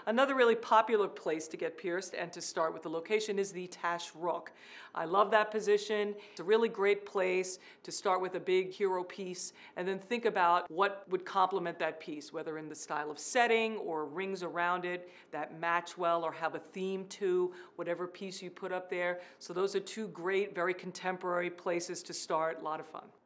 Another really popular place to get pierced and to start with the location is the Tash Rook. I love that position. It's a really great place to start with a big hero piece and then think about what would complement that piece, whether in the style of setting or rings around it that match well or have a theme to whatever piece you put up there. So those are two great, very contemporary places to start. A lot of fun.